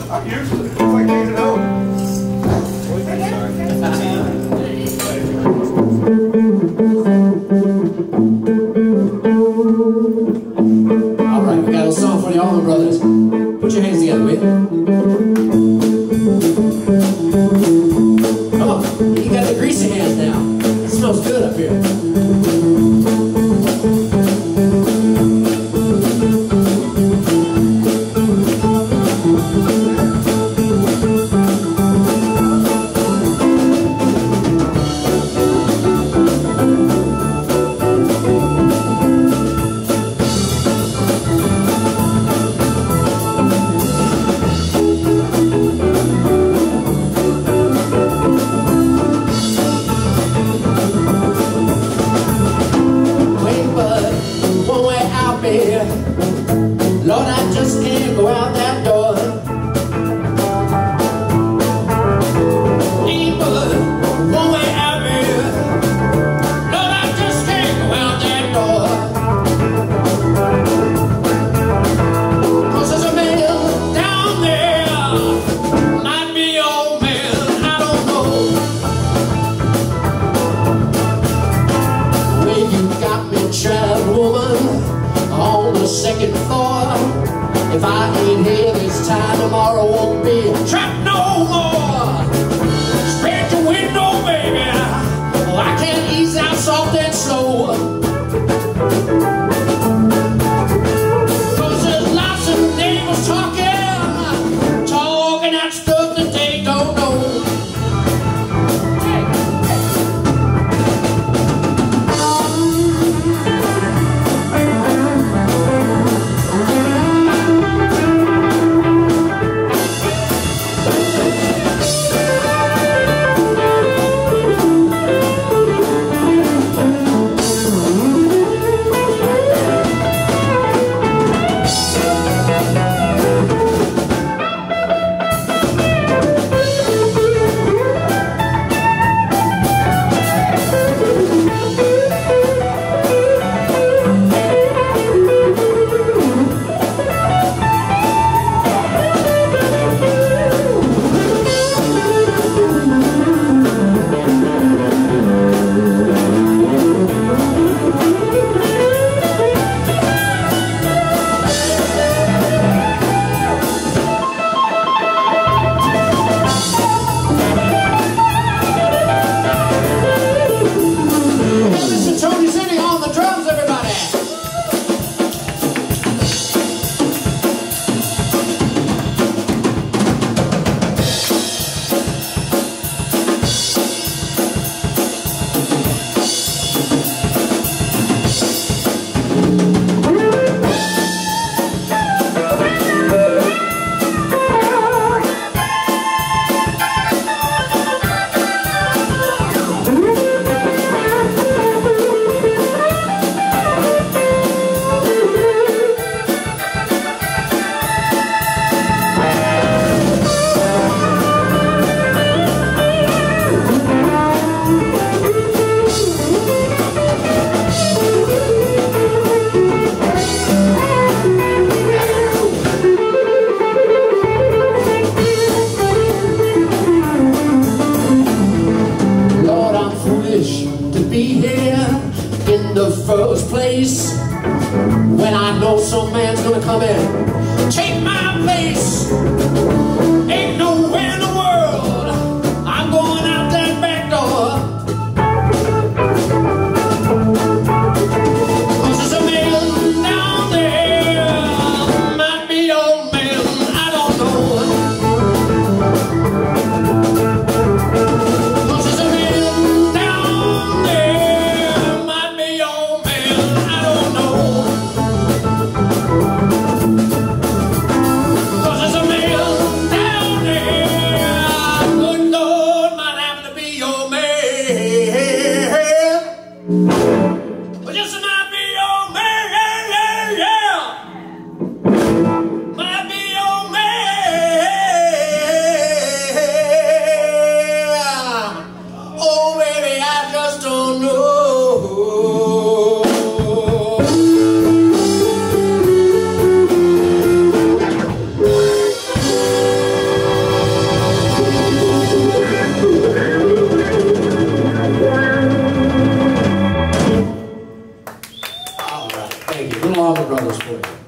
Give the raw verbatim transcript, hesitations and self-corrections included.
Usually, it's like taking it out. All right, we got a song for the Allman Brothers. Put your hands together, will you? Come on, you got the greasy hands now. It smells good up here. Lord, I just can't go out that door. Ain't but one way out here. Lord, I just can't go out that door. 'Cause there's a man down there, might be old man, I don't know. Well, you got me trapped, woman, on the second floor. If I ain't here this time, tomorrow won't be trapped no more. Spread your window, baby. Oh, I can't ease out soft and slow. 'Cause there's lots of neighbors talking, talking that stuff that they don't know. All right, thank you. Little Allman Brothers for you.